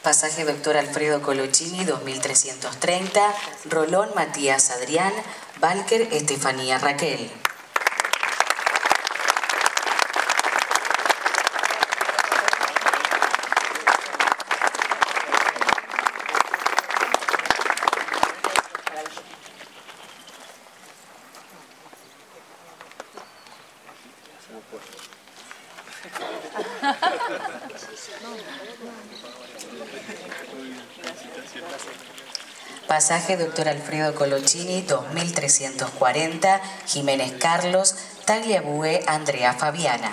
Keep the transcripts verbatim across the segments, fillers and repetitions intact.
Pasaje Doctor Alfredo Colochini, dos mil trescientos treinta. Rolón Matías Adrián. Valker Estefanía Raquel. Pasaje Doctor Alfredo Colochini, dos mil trescientos cuarenta. Jiménez Carlos. Tagliabue Andrea Fabiana.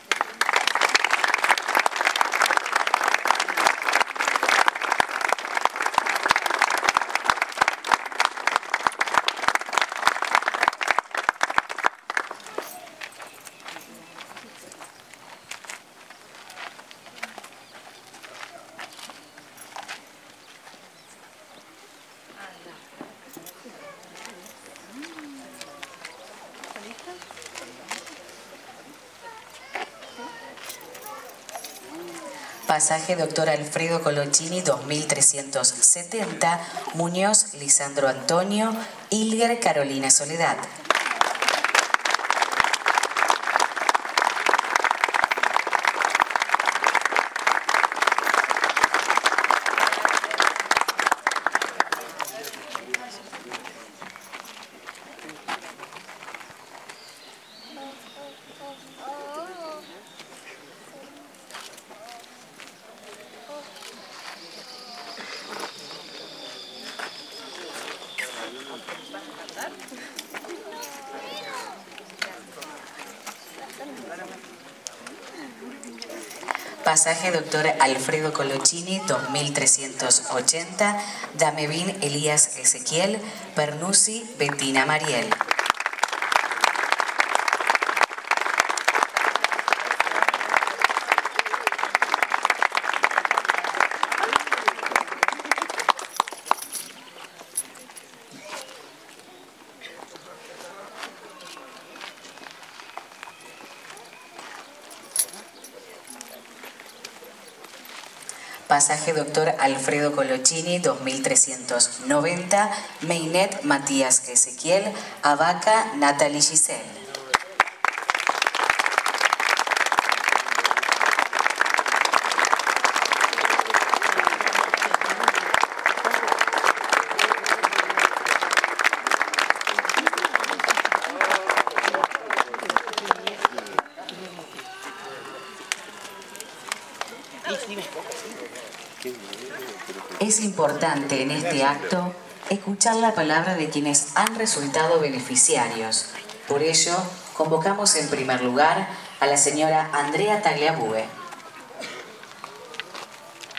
Pasaje Doctor Alfredo Colochini, dos mil trescientos setenta. Muñoz Lisandro Antonio. Ilger Carolina Soledad. Pasaje Doctor Alfredo Colochini, dos mil trescientos ochenta. Damevin Elías Ezequiel. Pernuzzi Bettina Mariel. Pasaje Doctor Alfredo Colochini, dos mil trescientos noventa. Meinet Matías Ezequiel. Abaca Natalie Giselle. Es importante en este acto escuchar la palabra de quienes han resultado beneficiarios. Por ello, convocamos en primer lugar a la señora Andrea Tagliabue.